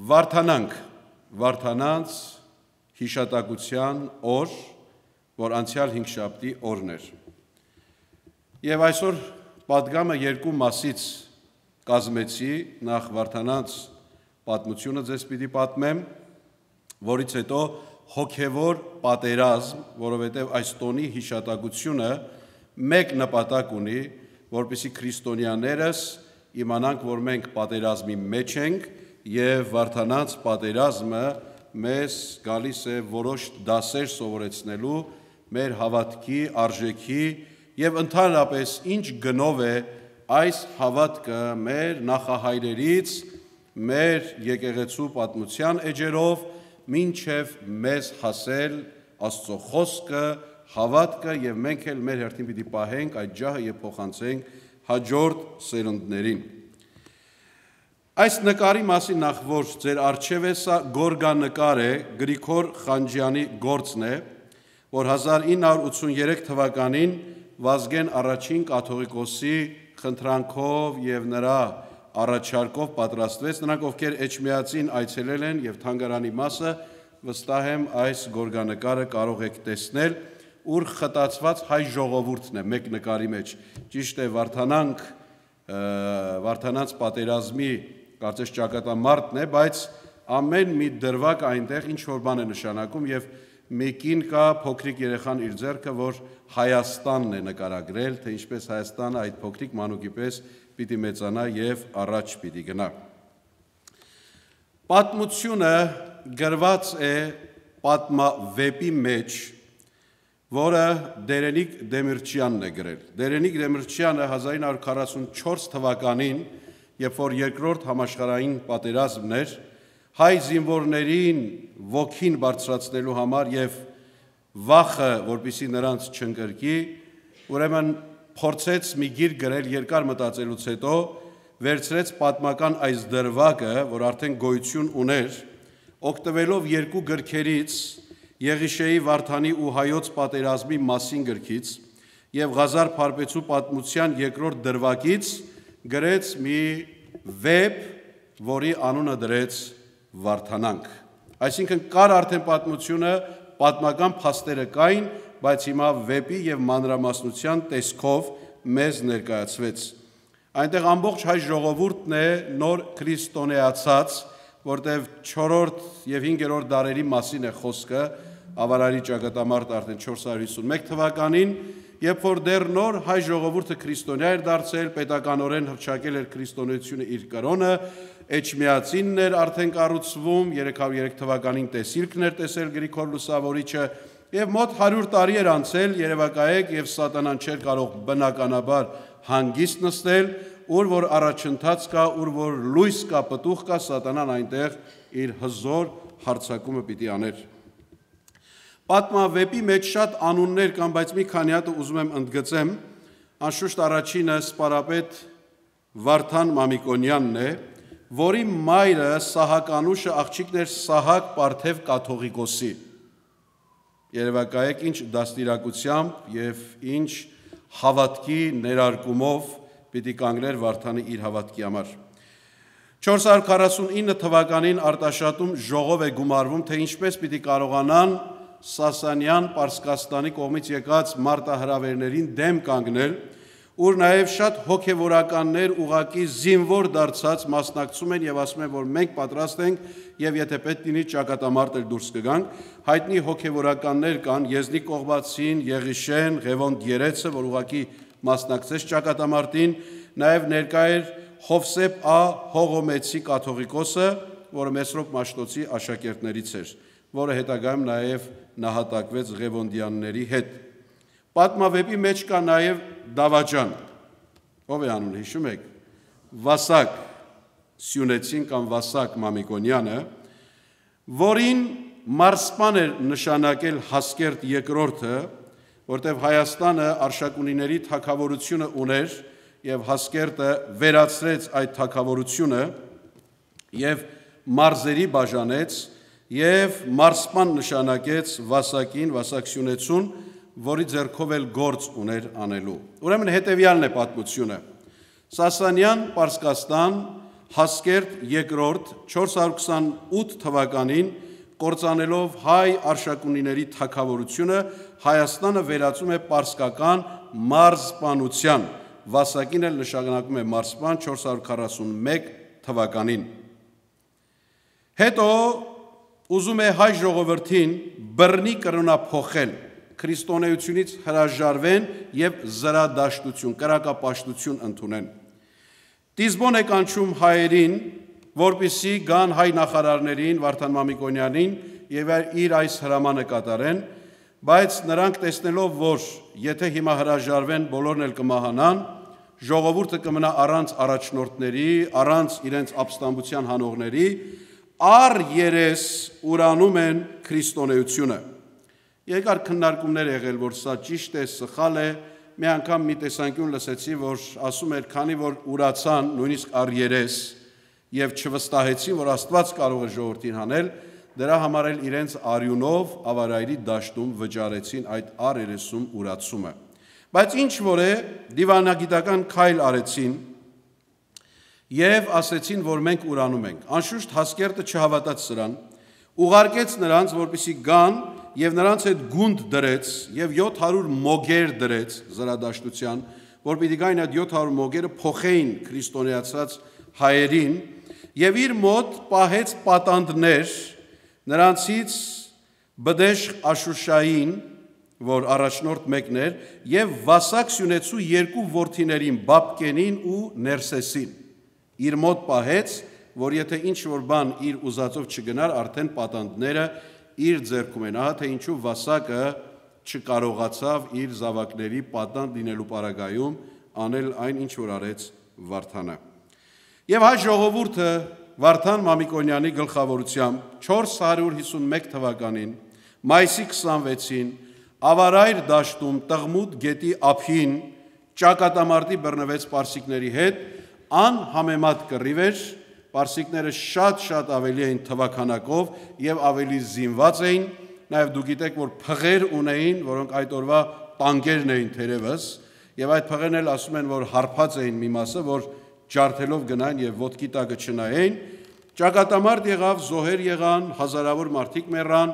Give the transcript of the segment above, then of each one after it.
Վարդանանց հիշատակության օր, որ անցյալ հինգշաբթի օրն էր։ Եվ այսօր պատգամը երկու մասից կազմեցի, նախ Վարդանանց պատմությունը ձեզ պիտի պատմեմ, որից հետո հոգևոր պատերազմ, որովհետև այս տոնի հիշատակությունը մեկ նպատակ ունի, որպեսզի քրիստոնյաներս իմանանք, որ մենք պատերազմի մեջ ենք և Վարդանանց պատերազմը մեզ գալիս է որոշ դասեր սովորեցնելու մեր հավատքի, արժեքի և ընդհանրապես ինչ գնով է այս հավատքը մեր նախահայրերից, մեր եկեղեցու պատմության էջերով մինչև մեզ հասել Աստծո խոսքը, հավատքը և մենք էլ մեր հերթին պիտի պահենք այդ ջահը և փոխանցենք հաջորդ սերունդներին։ Այս նկարի մասին նախ որ ձեր առջև է, սա գորգանկար է, Գրիգոր Խանջյանի գործն է, որ 1983 թվականին Վազգեն առաջին կաթողիկոսի խնդրանքով և նրա առաջարկով պատրաստվեց, նրանք ովքեր Էջմիածին այցելել են և թանգարանի մասը, վստահ եմ այս գորգանկարը կարող եք տեսնել, ուր խտացված հայ ժողովուրդն է մեկ նկարի մեջ, ճիշտ է Վարդանանց պատերազմի կարծես ճակատամարտն է, բայց ամեն մի դրվագ այնտեղ ինչ-որ բան է նշանակում և մի կին կա փոքրիկ երեխան իր ձեռքը, որ Հայաստանն է նկարագրել, թե ինչպես Հայաստանը այդ փոքրիկ մանուկի պես պիտի մեծանա և առաջ պիտի գնա։ Պատմությունը գրված է պատմավեպի մեջ, որը Դերենիկ Դեմիրճյանն է գրել։ Դերենիկ Դեմիրճյանը 1944 թվականին, երբ որ երկրորդ համաշխարհային պատերազմն էր, հայ զինվորներին ոգին բարձրացնելու համար և վախը, որպեսզի նրանց չընկրկի, ուրեմն փորձեց մի գիրք գրել երկար մտածելուց հետո, վերցրեց պատմական այս դրվագը, որ արդեն գոյություն ուներ, օգտվելով երկու գրքերից, Եղիշեի Վարդանի ու Հայոց պատերազմի մասին գրքից և Ղազար Փարպեցու պատմության երկրորդ դրվագից գրեց մի վեպ, որի անունը դրեց Վարդանանք։ Այսինքն կար արդեն պատմությունը, պատմական փաստերը կային, բայց հիմա վեպի և մանրամասնության տեսքով մեզ ներկայացվեց։ Այնտեղ ամբողջ հայ ժողովուրդն է նոր քրիստոնեացած, որտեղ 4-րդ և 5-րդ դարերի մասին է խոսքը, ավարարի ճակատամարտ արդեն 451 թվականին, երբ որ դեռ նոր հայ ժողովուրդը քրիստոնյա էր դարձել, պետականորեն հռչակել էր քրիստոնեությունը իր կրոնը, Էջմիածինն էր արդեն կառուցվում, 303 թվականին տեսիլքն էր տեսել Գրիգոր Լուսավորիչը, և մոտ 100 տարի էր անցել, երևակայեք, և սատանան չէր կարող բնականաբար հանգիստ նստել, ուր որ առաջընթաց կա, ուր որ լույս կա, պտուղ կա, սատանան այնտեղ իր հզոր հարձակումը պիտի աներ։ Պատմավեպի մեջ շատ անուններ կան, բայց մի քանի հատը ուզում եմ ընդգծեմ, անշուշտ առաջինը սպարապետ Վարդան Մամիկոնյանն է, որի մայրը Սահականուշը աղջիկն էր Սահակ Պարթև կաթողիկոսի։ Երևակայեք ինչ դաստիարակությամբ և ինչ հավատքի ներարկումով պիտի կանգներ Վարդանը իր հավատքի համար։ 449 թվականին Արտաշատում ժողով է գումարվում, թե ինչպես պիտի կարողանան Սասանյան Պարսկաստանի կողմից եկած մարտահրավերներին դեմ կանգնել, ուր նաև շատ հոգևորականներ ուղղակի զինվոր դարձած մասնակցում են և ասում են, որ մենք պատրաստ ենք և եթե պետք լինի ճակատամարտ էլ դուրս կգանք, հայտնի հոգևորականներ կան, Եզնիկ Կողբացին, Եղիշեն, Ղևոնդ Երեցը, որ ուղղակի մասնակցեց ճակատամարտին, նաև ներկա էր Հովսեփ Ա. Հողոմեցի կաթողիկոսը, որը Մեսրոպ Մաշտոցի աշակերտներից էր, որը հետագայում նաև նահատակվեց Ղևոնդյանների հետ։ Պատմավեպի մեջ կա նաև դավաճան, ով է անունը, հիշում եք, Վասակ Սյունեցին կամ Վասակ Մամիկոնյանը, որին մարսպան էր նշանակել Հասկերտ II, որտեղ Հայաստանը Արշակունիների թագավորությունը ուներ և Հասկերտը վերացրեց այդ թագավորությունը և մարզերի բաժանեց և մարսպան նշանակեց Վասակին, Վասակ Սյունեցուն, որի ձեռքով էլ գործ ուներ անելու։ Ուրեմն հետևյալն է պատմությունը։ Սասանյան Պարսկաստան Հասկերտ երկրորդ 428 թվականին կործանելով հայ արշակունիների թագավորությունը Հայաստանը վերածում է պարսկական մարզպանության, Վասակին էլ նշանակում է մարզպան 441 թվականին։ Հետո ուզում է հայ ժողովրդին բռնի կրոնափոխել, քրիստոնեությունից հրաժարվեն եւ զրադաշտություն, կրակապաշտություն ընդունեն։ Տիզբոն է կանչում հայերին, որպեսզի գան հայ նախարարներին, Վարդան Մամիկոնյանին եւ իր այս հրամանը կատարեն, բայց նրանք տեսնելով, որ եթե հիմա հրաժարվեն, բոլորն էլ կմահանան, ժողովուրդը կմնա առանց առաջնորդների, առանց իրենց ապստամբության հանողների, առ երես ուրանում են քրիստոնեությունը։ Երկար քննարկումներ եղել, որ սա ճիշտ է, սխալ է, մի անգամ մի տեսանկյուն լսեցի, որ ասում էր, քանի որ ուրացան, նույնիսկ առ երես, եւ չվստահեցին, որ Աստված կարող է ժողովրդին հանել, դրա համար էլ իրենց արյունով ավարայրի դաշտում վճարեցին այդ առ երեսում ուրացումը։ Բայց ինչ որ է, դիվանագիտական քայլ արեցին եւ ասեցին, որ մենք ուրանում ենք։ Անշուշտ Հասկերտը չհավատաց սրան, ուղարկեց նրանց, որպեսզի գան եւ նրանց հետ գունդ դրեց եւ 700 մոգեր դրեց զրադաշտության, որ պիտի գային այդ 700 մոգերը փոխեին քրիստոնեացած հայերին եւ իր մոտ պահեց պատանդներ, նրանցից Բդեշ Աշուշային, որ առաջնորդ մեկն էր, եւ Վասակ Սյունեցու երկու որդիներին Բաբկենին ու Ներսեսին։ Իր մոտ պահեց, որ եթե ինչ որ բան իր ուզածով չգնար, արդեն պատանդները իր ձեռքում են, ահա թե ինչու Վասակը չկարողացավ իր զավակների պատանդ լինելու պարագայում անել այն, ինչ որ արեց Վարդանը։ Եվ հայ ժողովուրդը Վարդան Մամիկոնյանի գլխավորությամբ 451 թվականին մայիսի 26-ին ավարայր դաշտում Տղմուտ գետի ափին ճակատամարտի բռնվեց պարսիկների հետ, անհամեմատ կռիվ էր, պարսիկները շատ ավելի էին թվաքանակով եւ ավելի զինված էին, նաեւ դուք գիտեք, որ փղեր ունեին, որոնք այդ օրվա տանկերն էին թերևս, եւ այդ փղերն էլ ասում են, որ հարբած էին մի մասը, որ ջարդելով գնային եւ ոտքի տակը չնայեն, ճակատամարտ եղավ, զոհեր եղան, հազարավոր մարդիկ մեռան,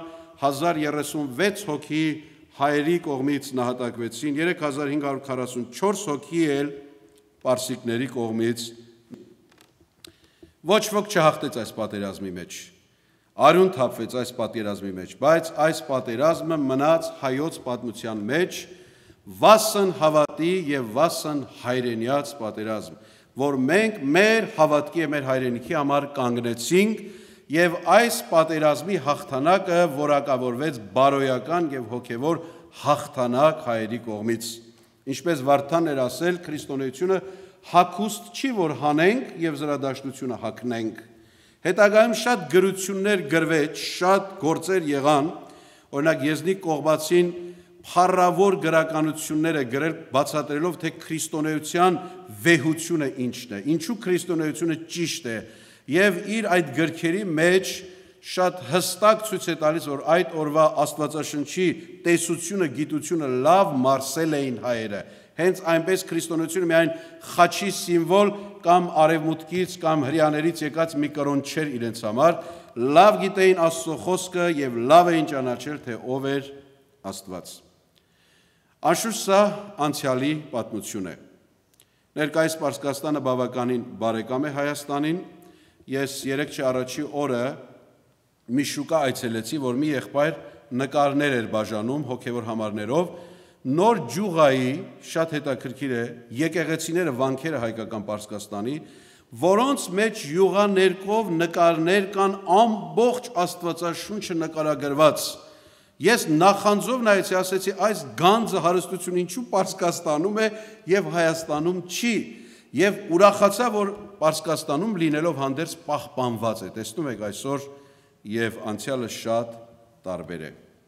1036 հոգի հայերի կողմից նահատակվեցին, 3544 հոգի էլ պարսիկների կողմից։ Ոչ ոք չհաղթեց այս պատերազմի մեջ, արյուն թափվեց այս պատերազմի մեջ, բայց այս պատերազմը մնաց հայոց պատմության մեջ վասն հավատի եւ վասն հայրենյաց պատերազմ, որ մենք մեր հավատքի եւ մեր հայրենիքի համար կանգնեցինք եւ այս պատերազմի հաղթանակը որակավորվեց բարոյական եւ հոգեվոր հաղթանակ հայերի կողմից։ Ինչպես Վարդանն էր ասել, քրիստոնեությունը հագուստ չի, որ հանենք եւ զրադաշտությունը հագնենք։ Հետագայում շատ գրություններ գրվեց, շատ գործեր եղան, օրինակ Եզնիկ Կողբացին փառավոր գրականություններ է գրել, բացատրելով, թե քրիստոնեության վեհությունը ինչն է, ինչու քրիստոնեությունը ճիշտ է, եւ իր այդ գրքերի մեջ շատ հստակ ցույց է տալիս, որ այդ օրվա Աստվածաշնչի տեսությունը, գիտությունը լավ մարսել էին հայերը։ Հենց այնպես քրիստոնեությունը միայն խաչի սիմվոլ կամ արևմուտքից կամ հրեաներից եկած մի կրոն չէր իրենց համար, լավ գիտեին Աստծո խոսքը եւ լավ էին ճանաչել, թե ով էր Աստված։ Անշուշտ սա անցյալի պատմություն է։ Ներկայիս Պարսկաստանը բավականին բարեկամ է Հայաստանին։ Ես 3 առաջի օրը մի շուկա այցելեցի, որ մի եղբայր նկարներ էր բաժանում հոգևոր համարներով, նոր ջուղայի, շատ հետաքրքիր է, եկեղեցիները, վանքերը հայկական Պարսկաստանի, որոնց մեջ յուղաներկով նկարներ կան ամբողջ Աստվածաշունչը նկարագրված։ Ես նախանձով նայեցի, ասեցի, այս գանձը հարստություն ինչու Պարսկաստանում է եւ Հայաստանում չի, եւ ուրախացա, որ Պարսկաստանում լինելով հանդերձ պահպանված է։ Տեսնում եք այսօր եւ անցյալը շատ տարբեր է։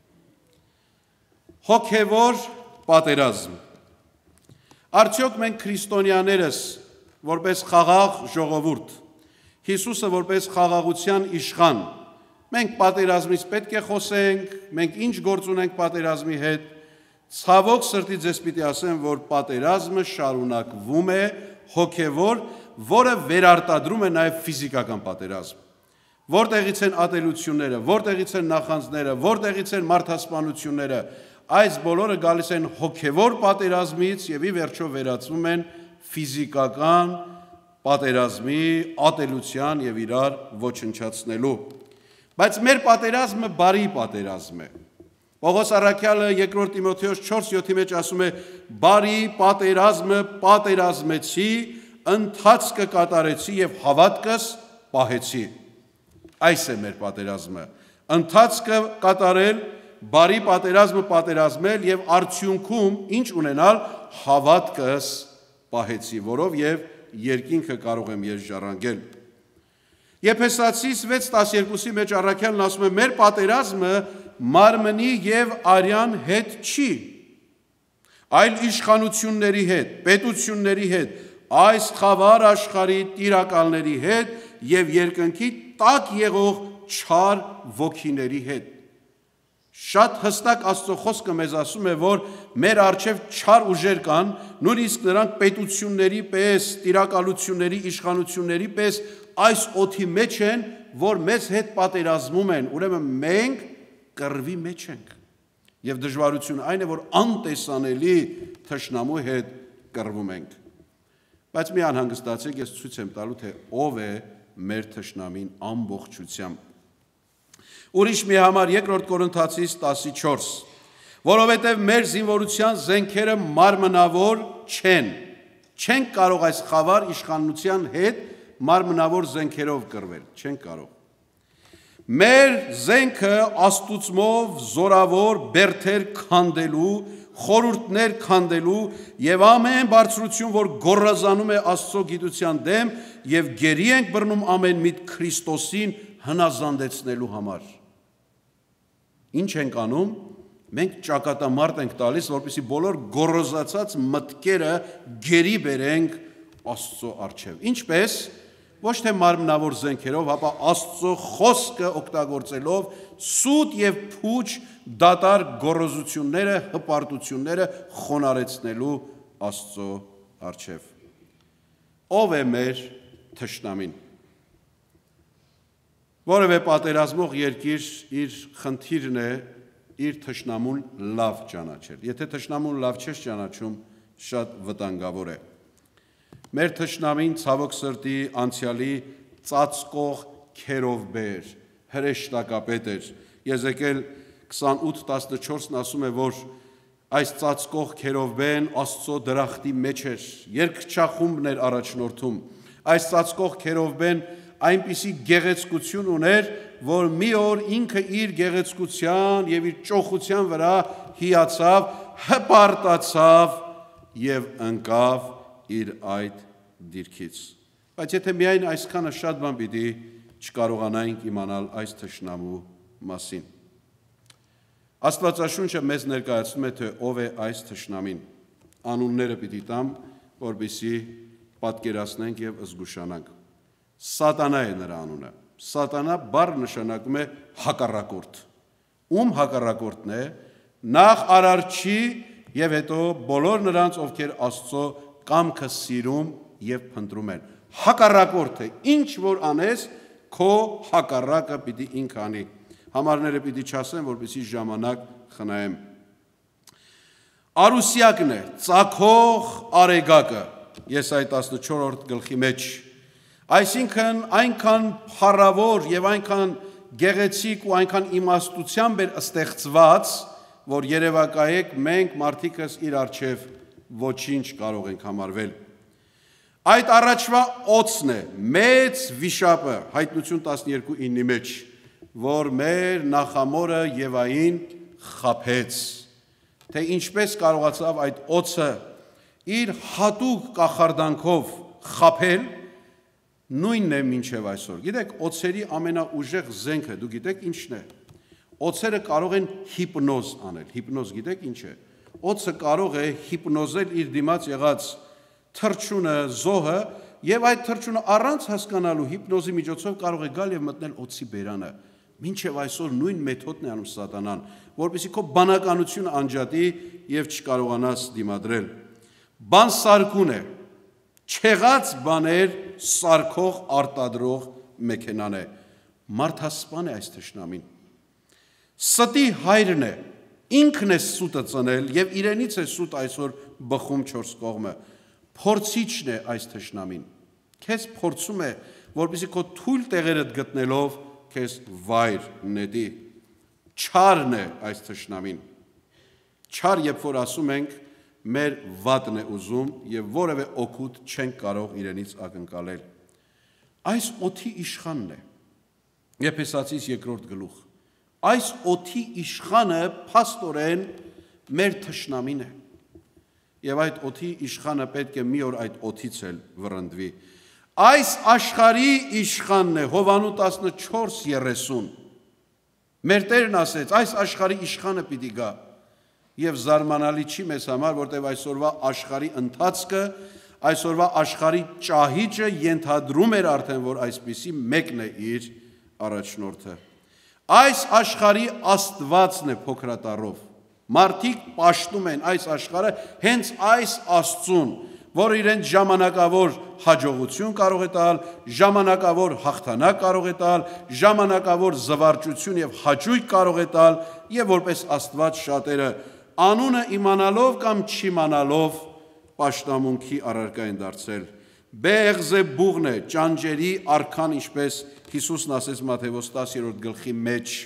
Հոգևոր պատերազմ։ Արդյոք մենք քրիստոնյաներս որպես խաղաղ ժողովուրդ, Հիսուսը որպես խաղաղության իշխան, մենք պատերազմից պետք է խոսենք, մենք ինչ գործ ունենք պատերազմի հետ, ցավոք սրտի ձեզ պիտի ասեմ, որ պատերազմը շարունակվում է հոգևոր, որը վերարտադրում է նաև ֆիզիկական պատերազմ։ Որտեղից են ատելությունները, որտեղից են նախանձները, որտեղից են մարդասպանությունները, այս բոլորը գալիս են հոգևոր պատերազմից եւ ի վերջո վերածվում են ֆիզիկական պատերազմի, ատելության եւ իրար ոչնչացնելու։ Բայց մեր պատերազմը բարի պատերազմ է։ Պողոս առաքյալը 2 Տիմոթեոս 4:7-ի մեջ ասում է. «Բարի պատերազմը պատերազմեցի, ընթացքը կատարեցի եւ հավատքս պահեցի»։ Այս է մեր պատերազմը։ Ընթացքը կատարել, բարի պատերազմը պատերազմել եւ արդյունքում ինչ ունենալ, հավատքս պահեցի, որով եւ երկինքը կարող եմ ես ժառանգել։ Եփեսացիս 6:12-ի մեջ առաքյալն ասում է. մեր պատերազմը մարմնի եւ արյան հետ չի, այլ իշխանությունների հետ, պետությունների հետ, այս խավար աշխարհի տիրակալների հետ եւ երկնքի տակ եղող չար ոգիների հետ։ Շատ հստակ Աստծո խոսքը մեզ ասում է, որ մեր առջև չար ուժեր կան, նույնիսկ նրանք պետությունների պես, տիրակալությունների, իշխանությունների պես այս օդի մեջ են, որ մեզ հետ պատերազմում են, ուրեմն մենք կռվի մեջ ենք։ Եվ դժվարությունը այն է, որ անտեսանելի թշնամու հետ կռվում ենք։ Բայց մի անհանգստացեք, ես ցույց եմ տալու, թե ով է մեր թշնամին ամբողջությամբ։ Ուրիշ մի համար 2 Կորինթացիս 14, որովհետև մեր զինվորության զենքերը մարմնավոր չեն կարող այս խավար իշխանության հետ մարմնավոր զենքերով կռվել, չեն կարող։ Մեր զենքը աստուծմով զորավոր բերդեր քանդելու, խորհուրդներ քանդելու եւ ամեն բարձրություն, որ գոռազանում է Աստծո գիտության դեմ եւ գերի ենք բռնում ամեն միտ Քրիստոսին հնազանդեցնելու համար։ Ինչ ենք անում։ Մենք ճակատամարտ ենք տալիս, որպեսզի բոլոր գոռոզացած մտքերը գերի բերենք Աստծո առջև։ Ինչպես ոչ թե մարմնավոր զենքերով, հապա Աստծո խոսքը օգտագործելով սուտ եւ փուչ դատար գոռոզությունները, հպարտությունները խոնարեցնելու Աստծո առջև։ Ով է մեր թշնամին։ Որևէ պատերազմող երկիր իր խնդիրն է իր թշնամուն լավ ճանաչել։ Եթե թշնամուն լավ չես ճանաչում, շատ վտանգավոր է։ Մեր թշնամին ցավոք սրտի անցյալի ծածկող քերովբեր, հրեշտակապետ էր։ Եզեկիել 28:14-ն ասում է, որ այս ծածկող քերովբեն Աստծո դրախտի մեջ էր, երկչախումբն էր առաջնորդում։ Այս ծածկող քերովբեն այնպիսի գեղեցկություն ուներ, որ մի օր ինքը իր գեղեցկության եւ իր ճոխության վրա հիացավ, հպարտացավ եւ ընկավ իր այդ դիրքից։ Բայց եթե միայն այսքանը շատ բան պիտի չկարողանայինք իմանալ այս թշնամու մասին։ Աստվածաշունչը մեզ ներկայացնում է, թե ով է այս թշնամին։ Անունները պիտի տամ, որպեսզի պատկերացնենք եւ զգուշանանք։ Սատանա է նրա անունը։ Սատանա բառը նշանակում է հակառակորդ։ Ում հակառակորդն է։ Նախ Արարչի եւ հետո բոլոր նրանց, ովքեր Աստծո կամքը սիրում եւ փնտրում են։ Հակառակորդ է։ Ինչ որ անես, քո հակառակը պիտի ինքը անի։ Համարները պիտի չասեմ, որպեսզի ժամանակ խնայեմ։ Արուսյակն է, ծագող արեգակը։ Եսայի 14-րդ գլխի մեջ։ Այսինքն այնքան փառավոր եւ այնքան գեղեցիկ ու այնքան իմաստությամբ էր ստեղծված, որ երևակայեք մենք մարդիկս իր առջև ոչինչ կարող ենք համարվել։ Այդ առաջվա օծն է, մեծ վիշապը, Հայտնություն 12:9-ի մեջ, որ մեր նախամորը Եվային խաբեց, թե ինչպես կարողացավ այդ օծը իր հատուկ կախարդանքով խաբել, նույնն է մինչև այսօր։ Գիտեք, օծերի ամենաուժեղ զենքը, դու գիտեք ինչն է։ Օծերը կարող են հիպնոզ անել։ Հիպնոզ գիտեք ինչ է։ Օծը կարող է հիպնոզել իր դիմաց եղած թռչունը, զոհը, եւ այդ թռչունը առանց հասկանալու հիպնոզի միջոցով կարող է գալ եւ մտնել օծի բերանը։ Մինչև այսօր նույն մեթոդն է անում սատանան, որպեսզի քո բանականությունը անջատի եւ չկարողանաս դիմադրել։ Բանսարկուն է։ Չեղած բաներ սարքող արտադրող մեքենան է։ Մարդասպան է այս թշնամին։ Ստի հայրն է, ինքն է սուտը ծնել եւ իրենից է սուտ այսօր բխում 4 կողմը։ Փորձիչն է այս թշնամին։ Քեզ փորձում է, որպեսզի քո թույլ տեղերդ գտնելով քեզ վայր նետի։ Չարն է այս թշնամին։ Չար, երբ որ ասում ենք, մեր վատն է ուզում եւ որևէ օգուտ չենք կարող իրենից ակնկալել։ Այս օդի իշխանն է։ Եփեսացիս 2-րդ գլուխ։ Այս օդի իշխանը փաստորեն մեր թշնամին է։ Եվ այդ օդի իշխանը պետք է մի օր այդ օդից էլ վռնդվի։ Այս աշխարհի իշխանն է, Հովանու 14:30։ Մեր Տերն ասեց, այս աշխարհի իշխանը պիտի գա։ Եվ զարմանալի չի մեզ համար, որտեղ այսօրվա աշխարհի ընթացքը, այսօրվա աշխարհի ճահիճը ենթադրում էր արդեն, որ այսպիսի մեկն է իր առաջնորդը։ Այս աշխարհի Աստվածն է փոքրատառով։ Մարդիկ պաշտում են այս աշխարհը հենց այս Աստծուն, որ իրեն ժամանակավոր հաջողություն կարող է տալ, ժամանակավոր հաղթանակ կարող է տալ, ժամանակավոր զվարճություն եւ հաճույք կարող է տալ, եւ որպես Աստված շատերը անունը իմանալով կամ չիմանալով պաշտամունքի առարկա են դարձել։ Բեղզեբուղն է, ճանճերի արքան, ինչպես Հիսուսն ասեց Մատթեոս 10-րդ գլխի մեջ։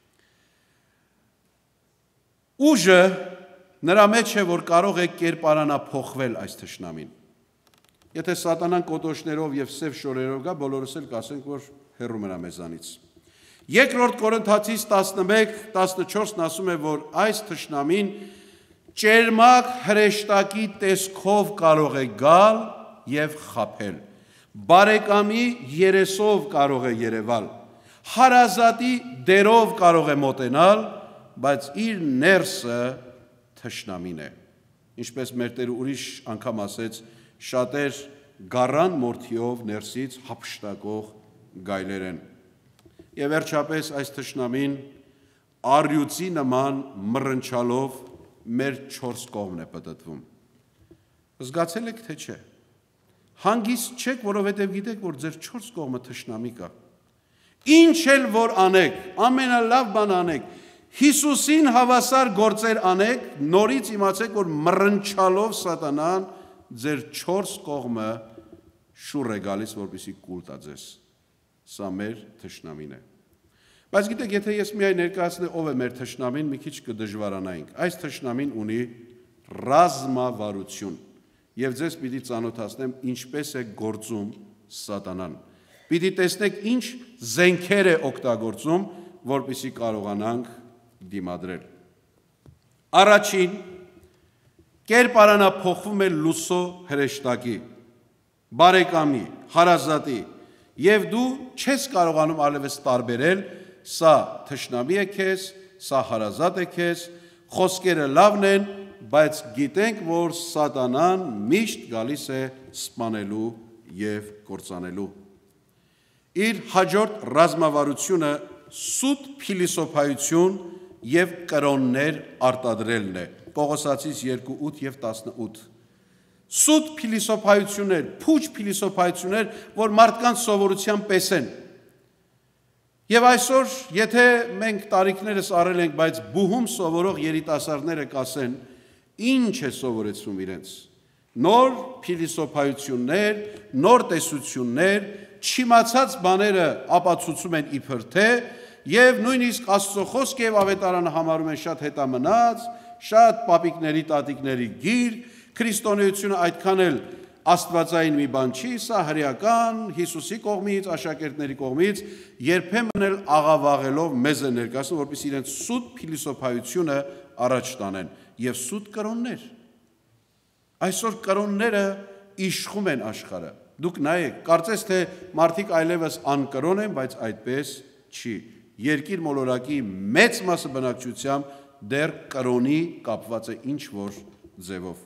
Ուժը նրա մեջ է, որ կարող է կերպարանափոխվել այս թշնամին։ Եթե սատանան կոտոշներով եւ սև շորերով գա, բոլորս էլ կասենք, որ հեռու մնա մեզանից։ Երկրորդ Կորինթացիս 11:14-ն ասում է, որ այս թշնամին ճերմակ հրեշտակի տեսքով կարող է գալ եւ խաբել։ Բարեկամի երեսով կարող է երևալ, հարազատի դերով կարող է մոտենալ, բայց իր ներսը թշնամին է։ Ինչպես մեր Տերը ուրիշ անգամ ասեց, շատեր գառան մորթիով ներսից հափշտակող գայլեր են։ Եվ վերջապես այս թշնամին առյուծի նման մռնչալով մեր 4 կողմն է պտտվում։ Զգացել եք, թե չէ։ Հանգիստ չեք, որովհետև գիտեք, որ ձեր 4 կողմը թշնամի կա։ Ինչ էլ որ անեք, ամենալավ բան անեք, Հիսուսին հավասար գործեր անեք, նորից իմացեք, որ մռնչալով սատանան ձեր 4 կողմը շուռ է գալիս, որպեսզի կուլ տա ձեզ։ Սա մեր թշնամին է։ Բայց գիտեք, եթե ես միայն ներկայացնեմ ով է մեր թշնամին, մի քիչ կդժվարանայինք։ Այս թշնամին ունի ռազմավարություն, եւ ձեզ պիտի ծանոթացնեմ ինչպես է գործում սատանան։ Պիտի տեսնեք ինչ զենքեր է օգտագործում, որպեսզի կարողանանք դիմադրել։ Առաջին կերպարանափոխվում է լուսո հրեշտակի, բարեկամի, հարազատի, եւ դու չես կարողանում այլևս տարբերել, սա թշնամի է քեզ, սա հարազատ է քեզ, խոսքերը լավն են, բայց գիտենք, որ սատանան միշտ գալիս է սպանելու եւ կործանելու։ Իր հաջորդ ռազմավարությունը սուտ փիլիսոփայություն եւ կրոններ արտադրելն է։ Պողոսացիս 2:8 եւ 18։ Սուտ փիլիսոփայություններ, փուչ փիլիսոփայություններ, որ մարդկանց սովորության պես են։ Եվ այսօր, եթե մենք տարիքներս առել ենք, բայց բուհում սովորող երիտասարդները կասեն, ինչ է սովորեցում իրենց։ Նոր փիլիսոփայություններ, նոր տեսություններ, չիմացած բաները ապացուցում են իբր թե, եւ նույնիսկ Աստծո խոսքը եւ ավետարանը համարում են շատ հետամնաց, շատ պապիկների, տատիկների գիր, քրիստոնեությունը այդքան էլ աստվածային մի բան չի, սա հրեական Հիսուսի կողմից, աշակերտների կողմից, երբեմն էլ աղավաղելով մեզ է ներկայացնում, որպեսզի իրենց սուտ փիլիսոփայությունը առաջ տանեն եւ սուտ կրոններ։ Այսօր կրոնները իշխում են աշխարհը։ Դուք նայեք, կարծես թե մարդիկ այլևս անկրոն են, բայց այդպես չի։ Երկիր մոլորակի մեծ մասը բնակչությամբ դեռ կրոնի կապված է ինչ որ ձևով։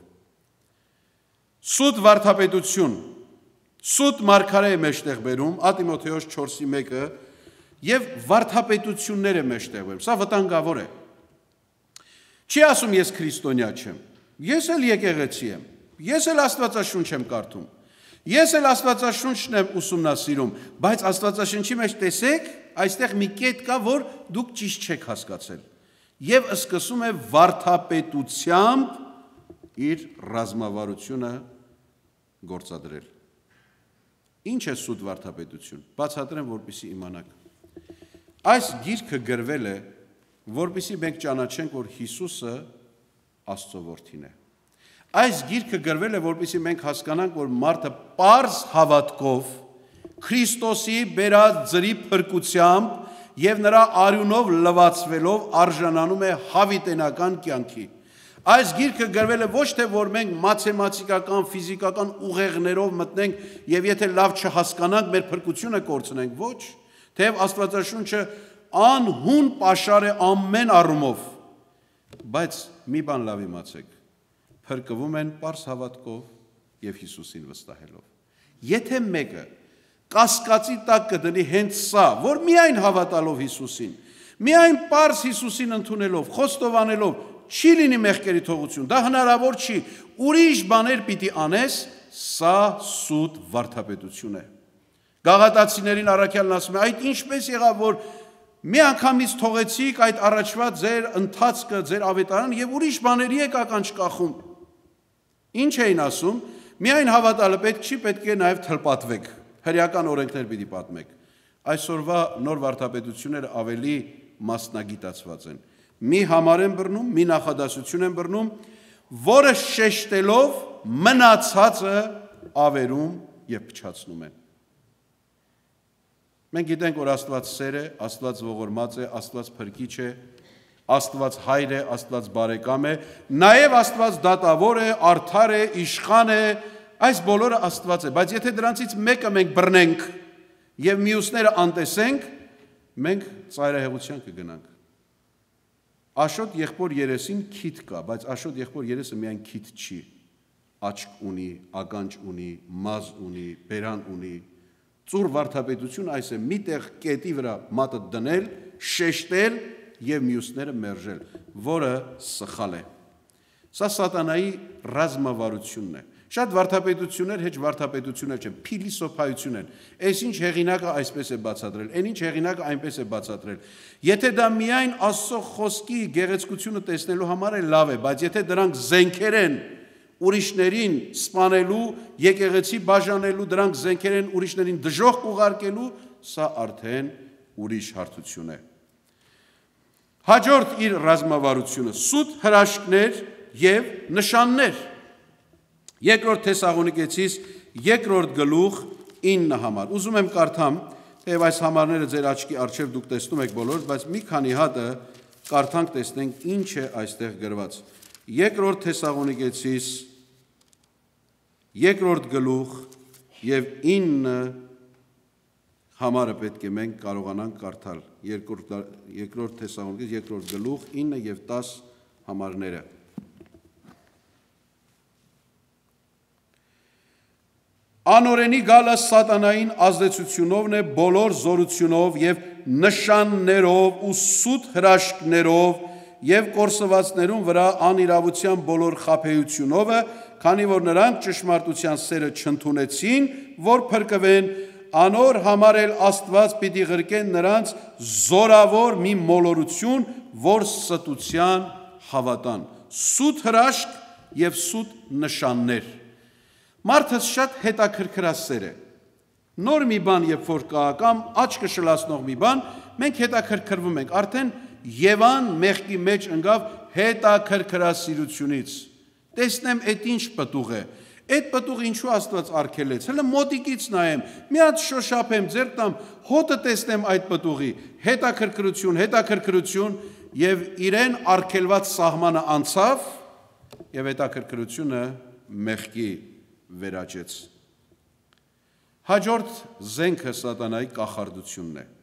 Սուտ վարդապետություն, սուտ մարգարե է մեջտեղ բերում, Ատիմոթեոս 4:1-ը, եւ վարդապետություններ է մեջտեղ բերում։ Սա վտանգավոր է։ Չի ասում ես քրիստոնյա չեմ, ես էլ եկեղեցի եմ, ես էլ Աստվածաշունչ եմ կարդում, Ես էլ Աստվածաշունչն եմ ուսումնասիրում, բայց Աստվածաշնչի մեջ տեսեք, այստեղ մի կետ կա, որ դուք ճիշտ չեք հասկացել։ Եվ սկսում է վարդապետությամբ իր ռազմավարությունը գործադրել։ Ինչ է սուտ վարդապետություն։ Բացատրեմ, որպեսզի իմանաք։ Այս գիրքը գրվել է, որպեսզի մենք ճանաչենք, որ Հիսուսը Աստծո որդին է։ Այս գիրքը գրվել է, որպեսզի մենք հասկանանք, որ մարդը պարզ հավատքով Քրիստոսի բերած ձրի փրկությամբ եւ նրա արյունով լվացվելով արժանանում է հավիտենական կյանքի։ Այս գիրքը գրվել է ոչ թե որ մենք մաթեմատիկական, ֆիզիկական ուղեղներով մտնենք եւ եթե լավ չհասկանանք, մեր փրկությունը կորցնենք, ոչ, թեև Աստվածաշունչը անհուն պաշար է ամեն առումով, բայց մի բան լավ իմացեք, փրկվում են պարզ հավատքով եւ Հիսուսին վստահելով։ Եթե մեկը կասկածի տակ կդնի հենց սա, որ միայն հավատալով Հիսուսին, միայն պարզ Հիսուսին ընդունելով, խոստովանելով չի լինի մեղքերի թողություն, դա հնարավոր չի, ուրիշ բաներ պիտի անես, սա սուտ վարդապետություն է։ Գաղատացիներին առաքյալն ասում է, այդ ինչպես եղավ, որ մի անգամից թողեցիք այդ առաջվա ձեր ընթացքը, ձեր ավետարանը եւ ուրիշ բաների եկաք անչկախում։ Ինչ էին ասում, միայն հավատալը պետք չի, պետք է նաեւ թլպատվեք, հրեական օրենքներ պիտի պատմեք։ Այսօրվա նոր վարդապետությունները ավելի մասնագիտացված են։ Մի համար են բռնում, մի նախադասություն են բռնում, որը շեշտելով մնացածը ավերում եւ փչացնում են։ Մենք գիտենք, որ Աստված սեր է, Աստված ողորմած է, Աստված փրկիչ է, Աստված հայր է, Աստված բարեկամ է, նաեւ Աստված դատավոր է, արդար է, իշխան է, այս բոլորը Աստված է, բայց եթե դրանցից մեկը մենք բռնենք եւ մյուսները անտեսենք, մենք ծայրահեղության կգնանք։ Աշոտ եղբոր երեսին քիթ կա, բայց աշոտ եղբոր երեսը միայն քիթ չի, աչք ունի, ականջ ունի, մազ ունի, բերան ունի, ծուր վարդապետություն այս է միտեղ կետի վրա մատը դնել, շեշտել եւ մյուսները մերժել, որը սխալ է։ Սա սատանայի ռազմավարությունն է։ Շատ վարդապետություններ հեչ վարդապետություններ չեն, փիլիսոփայություն են։ Այս ինչ հեղինակը այսպես է բացատրել, այն ինչ հեղինակը այնպես է բացատրել։ Եթե դա միայն Աստծո խոսքի գեղեցկությունը տեսնելու համար է, լավ է, բայց եթե դրանք զենքեր են ուրիշներին սպանելու, եկեղեցի բաժանելու, դրանք զենքեր են ուրիշներին դժոխք ուղարկելու, սա արդեն ուրիշ հարթություն է։ Հաջորդ իր ռազմավարությունը սուտ հրաշքներ եւ նշաններ։ Երկրորդ Թեսաղոնիկեցիս երկրորդ գլուխ 9 համար։ Ուզում եմ կարդամ, թեև այս համարները ձեր աչքի առջև դուք տեսնում եք բոլորս, բայց մի քանի հատը կարդանք տեսնենք ինչ է այստեղ գրված։ Երկրորդ Թեսաղոնիկեցիս երկրորդ գլուխ եւ 9 համարը պետք է մենք կարողանանք կարդալ։ Երկրորդ Թեսաղոնիկեցիս երկրորդ գլուխ 9 եւ 10 համարները։ Անօրենի գալը սատանային ազդեցությունովն է բոլոր զորությունով եւ նշաններով ու սուտ հրաշքներով եւ կորսվածներուն վրա անիրավության բոլոր խաբեությունովը, քանի որ նրանք ճշմարտության սերը չընդունեցին, որ փրկվեն, անոր համար էլ Աստված պիտի ղրկեն նրանց զորավոր մի մոլորություն, որ ստության հավատան։ Սուտ հրաշք եւ սուտ նշաններ։ Մարդը շատ հետաքրքրասեր է։ Նոր մի բան, երբ որ կա կամ աչքը շլացնող մի բան, մենք հետաքրքրվում ենք։ Արդեն Եվան մեղքի մեջ ընկավ հետաքրքրասիրությունից։ Տեսնեմ, այդ ինչ պտուղ է։ Այդ պտուղը ինչու Աստված արգելեց։ Հələ մոտիկից նայեմ, մի հատ շոշափեմ, ձեռք տամ, հոտը տեսնեմ այդ պտուղի։ Հետաքրքրություն եւ իրեն արգելված սահմանը անցավ եւ հետաքրքրությունը մեղքի վերաճեց։ Հաջորդ զենքը սատանայի կախարդությունն է։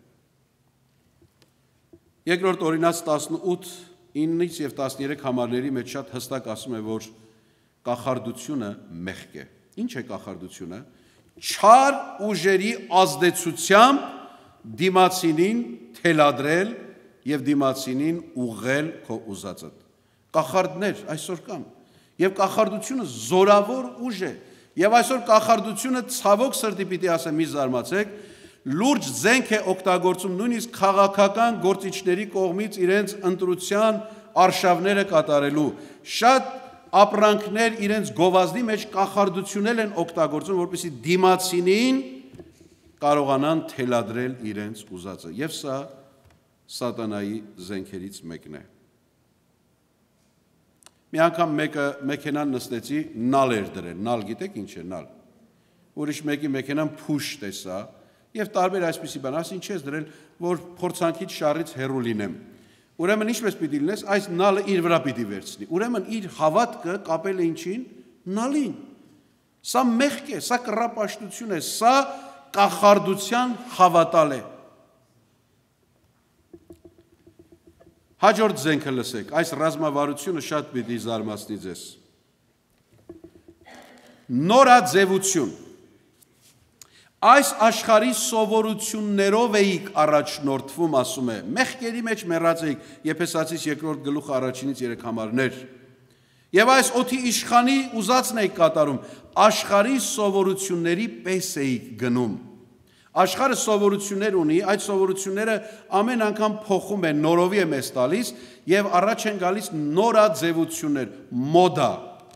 Երկրորդ Օրինաց 18, 9-ից եւ 13 համարների մեջ շատ հստակ ասում է, որ կախարդությունը մեղք է։ Ինչ է կախարդությունը։ Չար ուժերի ազդեցությամբ դիմացինին թելադրել եւ դիմացինին ուղղել քո ուզածդ։ Կախարդներ այսօր կան։ Եվ կախարդությունը զորավոր ուժ է։ Եվ այսօր կախարդությունը ցավոք սրտի պիտի ասեմ, մի զարմացեք, լուրջ զենք է օգտագործում նույնիսկ քաղաքական գործիչների կողմից իրենց ընտրության արշավները կատարելու։ Շատ ապրանքներ իրենց գովազդի մեջ կախարդություններ են օգտագործում, որպեսզի դիմացինին կարողանան թելադրել իրենց ուզածը։ Եվ սա սատանայի զենքերից մեկն է։ Մի անգամ մեկը մեքենան նստեցի, նալ էր դրել, նալ գիտեք ինչ է նալ։ Ուրիշ մեկի մեքենան փուշ տեսա եւ տարբեր այսպիսի բան, ասին չես դրել, որ փորձանքից շարից հեռու լինեմ։ Ուրեմն ինչպես պիտի լինես, այս նալը իր վրա պիտի վերցնի։ Ուրեմն իր հավատքը կապել է ինչին, նալին։ Սա մեղք է, սա կռապաշտություն է, սա կախարդության հավատալ է։ Հաջորդ զենքը լսեք, այս ռազմավարությունը շատ պիտի զարմացնի ձեզ։ Նորաձևություն։ Այս աշխարհի սովորություններով էիք առաջնորդվում, ասում է, մեղքերի մեջ մեռած էիք, Եփեսացիս 2-րդ գլուխ 1-ից 3 համարներ։ Եվ այս օդի իշխանի ուզածն էիք կատարում, աշխարհի սովորությունների պես էիք գնում։ Աշխարհը սովորություններ ունի, այդ սովորությունները ամեն անգամ փոխում են, նորովի է մեզ տալիս եւ առաջ են գալիս նորաձևություններ, մոդա,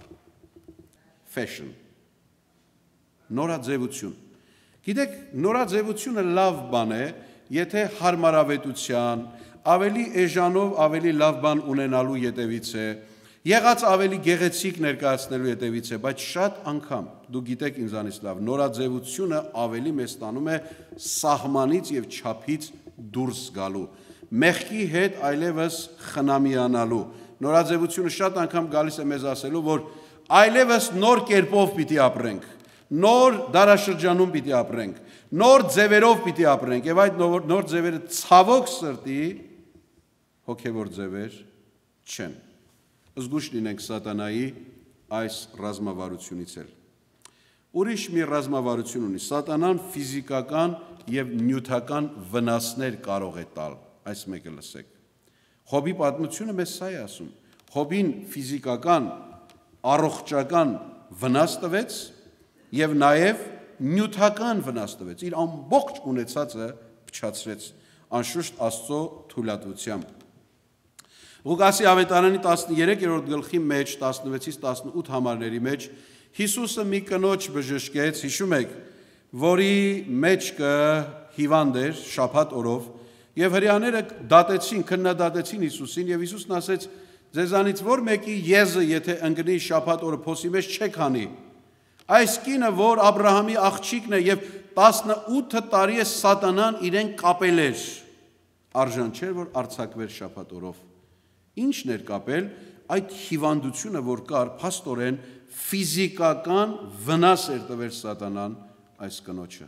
fashion, նորաձևություն։ Գիտեք, նորաձևությունը լավ բան է, եթե հարմարավետության, ավելի էժանով ավելի լավ բան ունենալու ետևից է, եղած ավելի գեղեցիկ ներկայացնելու ետևից է, բայց շատ անգամ, դու գիտեք ինձանից լավ, նորաձևությունը ավելի մեզ տանում է սահմանից եւ չափից դուրս գալու, մեղքի հետ այլևս խնամիանալու։ Նորաձևությունը շատ անգամ գալիս է մեզ ասելու, որ այլևս նոր կերպով պիտի ապրենք, նոր դարաշրջանում պիտի ապրենք, նոր ձևերով պիտի ապրենք, եւ այդ նոր ձևերը ցավոք սրտի հոգեվոր ձևեր չեն։ Զգուշ լինենք սատանայի այս ռազմավարությունից էլ։ Ուրիշ մի ռազմավարություն ունի, սատանան ֆիզիկական եւ նյութական վնասներ կարող է տալ, այս մեկը լսեք։ Հոբի պատմությունը մեզ սա է ասում, Հոբին ֆիզիկական, առողջական վնաս տվեց եւ նաեւ նյութական վնաս տվեց, իր ամբողջ ունեցածը փչացրեց, անշուշտ Աստծո թույլատվությամբ։ Ղուկասի ավետարանի 13-րդ գլխի մեջ 16-ից 18 համարների մեջ Հիսուսը մի կնոջ բժշկեց, հիշում եք, որի մեջքը հիվանդ էր շաբաթ օրով, եւ հրեաները դատեցին, քննադատեցին Հիսուսին, եւ Հիսուսն ասեց. ձեզանից որ մեկի եզը եթե ընկնի շաբաթ օրը փոսի մեջ չեք հանի։ Այս կինը, որ Աբրահամի աղջիկն է եւ 18 տարի է սատանան իրեն կապել էր, արժան չէր որ արձակվեր շաբաթ օրով։ Ինչն էր կապել, այդ հիվանդությունը, որ կար, փաստորեն ֆիզիկական վնաս էր տվել սատանան այս կնոջը։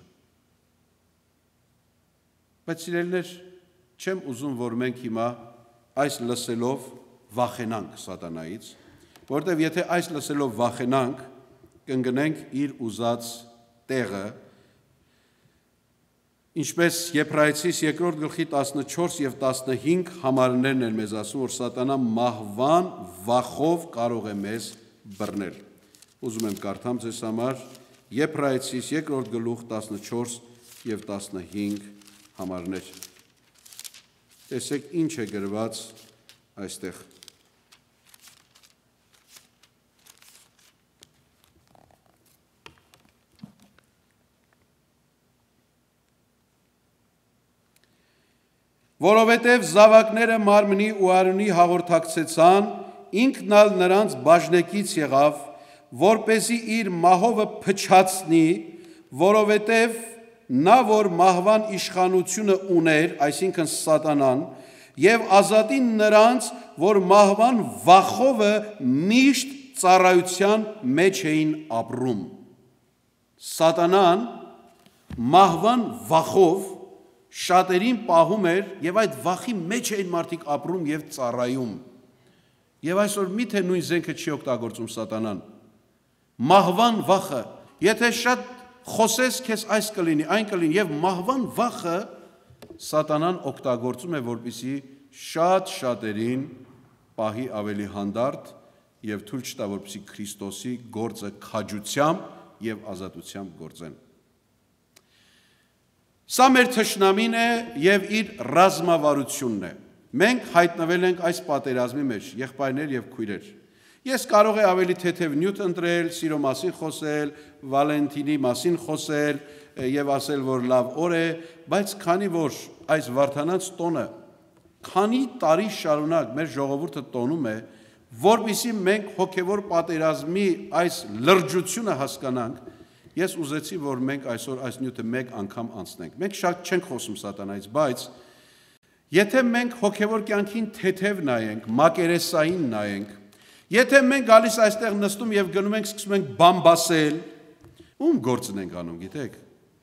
Բայց սիրելիներ, չեմ ուզում, որ մենք հիմա այս լսելով վախենանք սատանայից, որտեղ եթե այս լսելով վախենանք, կընկնենք իր ուզած տեղը, ինչպես Եբրայեցիս 2-րդ գլխի 14 եւ 15 համարներն են մեզ ասում, որ սատանա մահվան վախով կարող է մեզ բռնել։ Ուզում եմ կարդամ ձեզ համար Եբրայեցիս 2-րդ գլուխ 14 եւ 15 համարներ։ Տեսեք ինչ է գրված այստեղ։ Որովհետև զավակները մարմնի ու արյունի հաղորդակցեցան, ինքն ալ նրանց բաժնեկից եղավ, որպեսզի իր մահովը փչացնի, որովհետև նա որ մահվան իշխանությունը ուներ, այսինքն սատանան, եւ ազատի նրանց, որ մահվան վախովը միշտ ծառայության մեջ էին ապրում։ Սատանան մահվան վախով շատերին պահում էր եւ այդ վախի մեջ էին մարդիկ ապրում եւ ծառայում։ Եվ այսօր միթե նույն զենքը չի օգտագործում սատանան։ Մահվան վախը, եթե շատ խոսես, քեզ այս կլինի, այն կլինի եւ մահվան վախը սատանան օգտագործում է, որպեսզի շատ շատերին պահի ավելի հանդարտ եւ թույլ չտա, որպեսզի Քրիստոսի գործը քաջությամբ եւ ազատությամբ գործեն։ Սա մեր թշնամին է եւ իր ռազմավարությունն է։ Մենք հայտնվել ենք այս պատերազմի մեջ, եղբայրներ եւ քույրեր։ Ես կարող եմ ավելի թեթև նյութ ընտրել, սիրո մասին խոսել, Վալենտինի մասին խոսել եւ ասել, որ լավ օր է, բայց քանի որ այս Վարդանանց տոնը քանի տարի շարունակ մեր ժողովուրդը տոնում է, որպեսզի մենք հոգևոր պատերազմի այս լրջությունը հասկանանք, ես ուզեցի, որ մենք այսօր այս նյութը մեկ անգամ անցնենք։ Մենք շատ չենք խոսում սատանայից, բայց եթե մենք հոգևոր կյանքին թեթև նայենք, մակերեսային նայենք, եթե մենք գալիս այստեղ նստում եւ գնում ենք, սկսում ենք բամբասել, ում գործն ենք անում, գիտեք։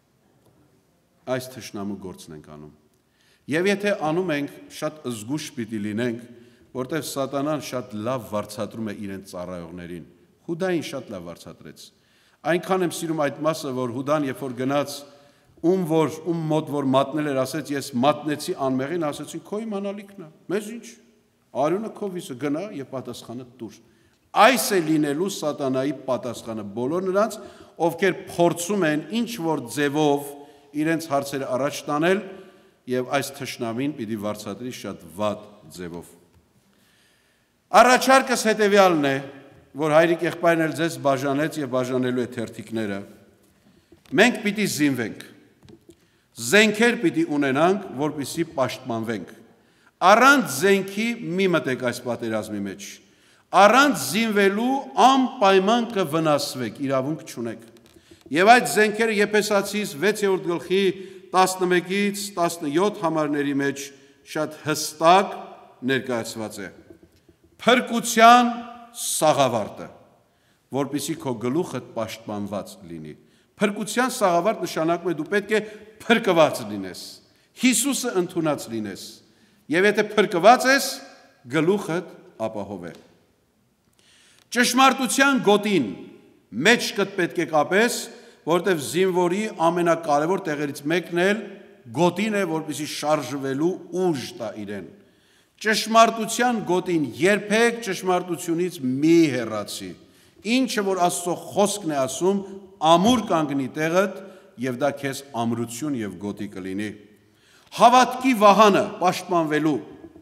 Այս թշնամու գործն ենք անում։ Եվ եթե անում ենք, շատ զգուշ պիտի լինենք, որտեղ սատանան շատ լավ վարձատրում է իրեն ծառայողներին։ Հուդային շատ լավ վարձատրեց։ Այնքան եմ սիրում այդ մասը, որ Հուդան երբ որ գնաց, ում մոտ որ մատնել էր, ասեց, ես մատնեցի անմեղին, ասեցին, քո իմանալիքն է, մեզ ինչ, արյունը քո վիսը, գնա եւ պատասխանը տուր։ Այս է լինելու սատանայի պատասխանը բոլոր նրանց, ովքեր փորձում են ինչ որ ձևով իրենց հարցերը առաջ տանել եւ այս թշնամին պիտի վարձատրի շատ վատ ձևով։ Առաջարկս հետեւյալն է, որ հայրիկ եղբայրն էլ ձեզ բաժանեց եւ բաժանելու է թերթիկները։ Մենք պիտի զինվենք։ Զենքեր պիտի ունենանք, որպեսզի պաշտպանվենք։ Առանց զենքի մի մտեք այս պատերազմի մեջ։ Առանց զինվելու անպայման կվնասվեք, իրավունք չունեք։ Եվ այդ զենքերը Եփեսացիս 6-րդ գլխի 11-ից 17 համարների մեջ շատ հստակ ներկայացված է։ Փրկության սաղավարտը, որպեսզի քո գլուխը պաշտպանված լինի։ Փրկության սաղավարտ նշանակում է դու պետք է փրկված լինես, Հիսուսը ընդունած լինես, եւ եթե փրկված ես, գլուխդ ապահով է։ Ճշմարտության գոտին մեջքդ պետք է կապես, որտեղ զինվորի ամենակարևոր տեղերից մեկն էլ գոտին է, որպեսզի շարժվելու ուժ տա իրեն։ Ճշմարտության գոտին երբեք ճշմարտությունից մի հեռացի։ Ինչը որ Աստծո խոսքն է ասում, ամուր կանգնի տեղդ եւ դա քեզ ամրություն եւ գոտի կլինի։ Հավատքի վահանը պաշտպանվելու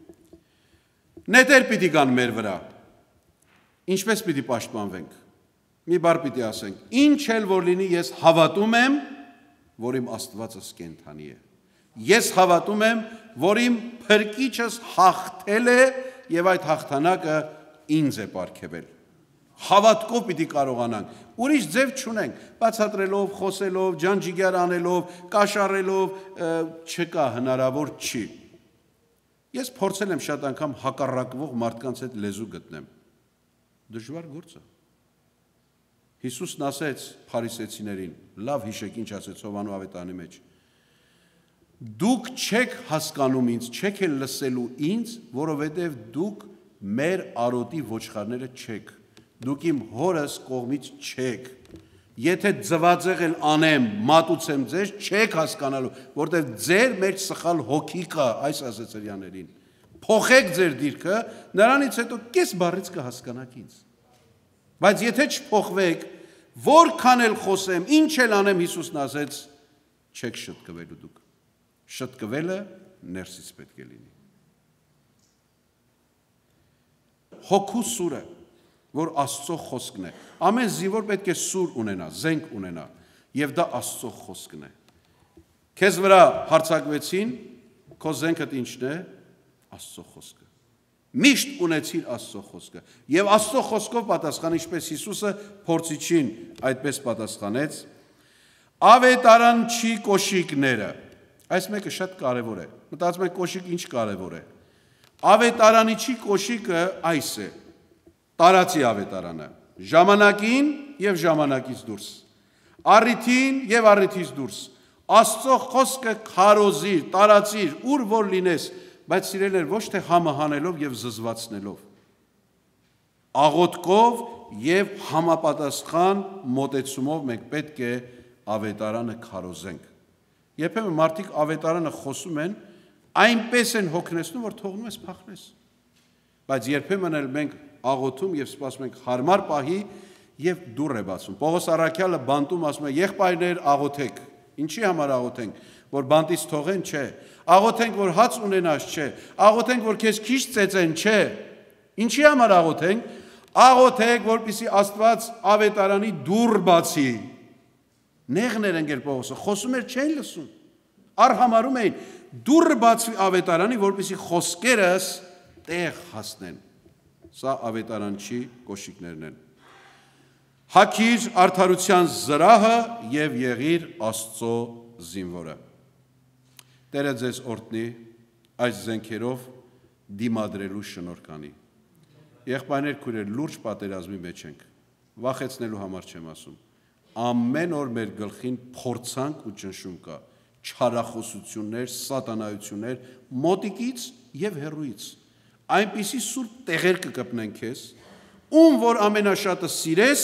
նետեր պիտի գան մեր վրա։ Ինչպես պիտի պաշտպանվենք։ Մի բառ պիտի ասենք. ինչ էլ որ լինի, ես հավատում եմ, որ իմ Աստվածս կենդանի է։ Ես հավատում եմ, որ իմ փրկիչս հաղթել է եւ այդ հաղթանակը ինձ է պարգևել։ Հավատքով պիտի կարողանանք։ Ուրիշ ձև չունենք, բացատրելով, խոսելով, ջանջիգար անելով, կաշառելով, չկա, հնարավոր չի։ Ես փորձել եմ շատ անգամ հակառակվող մարդկանց հետ լեզու գտնեմ։ Դժվար գործ է։ Հիսուսն ասեց փարիսեցիներին, լավ հիշեք ինչ ասեց Հովանու ավետարանի մեջ։ Դուք չեք հասկանում ինձ, չեք էլ լսելու ինձ, որովհետև դուք մեր արոտի ոչխարները չեք։ Դուք իմ հորս կողմից չեք։ Եթե ձվածեղել անեմ, մատուցեմ ձեզ, չեք հասկանալու, որտեղ ձեր մեջ սխալ հոգի կա, այս ասեց հրեաներին։ Փոխեք ձեր դիրքը, նրանից հետո կես բառից կհասկանաք ինձ։ Բայց եթե չփոխվեք, որքան էլ խոսեմ, ինչ էլ անեմ, Հիսուսն ասեց, չեք շտկվելու դուք։ Շտկվելը ներսից պետք է լինի։ Հոգու սուրը, որ Աստծո խոսքն է։ Ամեն զինվոր պետք է սուր ունենա, զենք ունենա, եւ դա Աստծո խոսքն է։ Քեզ վրա հարձակվեցին, քո զենքդ ինչն է? Աստծո խոսքը։ Միշտ ունեցիր Աստծո խոսքը։ Եվ Աստծո խոսքով պատասխան, ինչպես Հիսուսը փորձիչին այդպես պատասխանեց, ավետարանչի կոշիկները։ Այս մեկը շատ կարևոր է։ Մտածում եք կոշիկ ինչ կարևոր է։ Ավետարանիչի կոշիկը այս է։ Տարածի ավետարանը, ժամանակին եւ ժամանակից դուրս, առիթին եւ առիթից դուրս, Աստծո խոսքը քարոզիր, տարածիր, ուր որ լինես, բայց սիրելիներ ոչ թե համը հանելով եւ զզվացնելով, աղոթքով եւ համապատասխան մոտեցումով մենք պետք է ավետարանը քարոզենք։ Երբեմն մարդիկ ավետարանը խոսում են, այնպես են հոգնեցնում, որ թողնում ես փախնես։ Բայց երբեմն էլ մենք աղոթում եւ սպասում ենք հարմար պահի, եւ դուռ է բացում։ Պողոս Առաքյալը բանտում ասում է. «Եղբայրներ, աղոթեք»։ Ինչի համար աղոթենք, որ բանտից թողեն, չէ։ Աղոթենք, որ հաց ունենաս, չէ։ Աղոթենք, որ քեզ քիչ ծեծեն, չէ։ Ինչի համար աղոթենք։ Աղոթենք, որպեսզի Աստված ավետարանի դուռ բացի։ Նեղներ ընկեր Պողոսը, խոսում էր, չէին լսում։ Արհամարում էին, դուռը բացվի ավետարանի, որպեսզի խոսքերս տեղ հասնեն։ Սա ավետարանչի կոշիկներն են։ Հագիր արդարության զրահը եւ եղիր Աստծո զինվորը։ Տերը ձեզ օրհնի այս զենքերով դիմադրելու շնորհքանի։ Եղբայրներ, քույրեր, լուրջ պատերազմի մեջ ենք։ Վախեցնելու համար չեմ ասում։ Ամեն օր մեր գլխին փորձանք ու ճնշում կա, չարախոսություններ, սատանայություններ, մոտիկից եւ հեռուից։ Այնպիսի սուրբ տեղեր կկպնեն քեզ, ում որ ամենաշատը սիրես,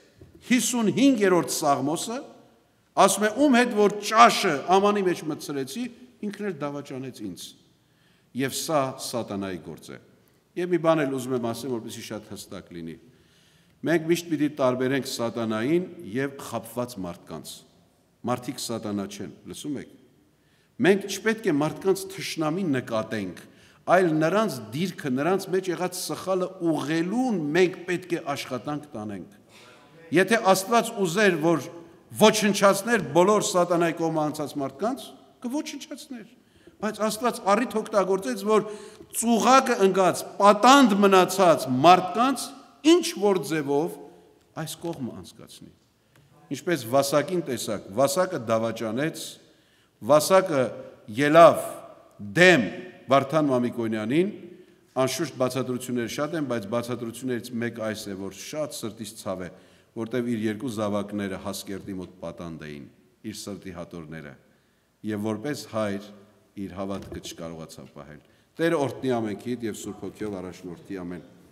55-րդ Սաղմոսը ասում է, ում հետ որ ճաշը ամանի մեջ մտցրեցի, ինքն էլ դավաճանեց ինձ։ Եվ սա սատանայի գործ է։ Եվ մի բան էլ ուզում եմ ասեմ, որպեսզի շատ հստակ լինի։ Մենք միշտ պիտի տարբերենք սատանային եւ խաբված մարդկանց։ Մարդիկ սատանա չեն, լսում եք։ Մենք չպետք է մարդկանց թշնամին նկատենք, այլ նրանց դիրքը, նրանց մեջ եղած սխալը ուղղելուն մենք պետք է աշխատանք տանենք։ Եթե Աստված ուզեր, որ ոչնչացներ բոլոր սատանայի կողմը անցած մարդկանց, կոչնչացներ։ Բայց Աստված առիթ օգտագործեց, որ ծուղակը ընկած, պատանդ մնացած մարդկանց ինչ որ ձևով այս կողմը անցկացնի։ Ինչպես Վասակին տեսակ, Վասակը դավաճանեց, Վասակը ելավ դեմ Վարդան Մամիկոնյանին, անշուշտ բացատրություններ շատ են, բայց բացատրություններից մեկ այս է, որ շատ սրտից ցավ է, որտեղ իր երկու զավակները Հասկերտի մոտ պատանդ էին, իր սրտի հատորները, եւ որպես հայր իր հավատքը չկարողացավ պահել։ Տերը օրհնի ամենքիդ եւ Սուրբ Հոգիով առաջնորդի ամեն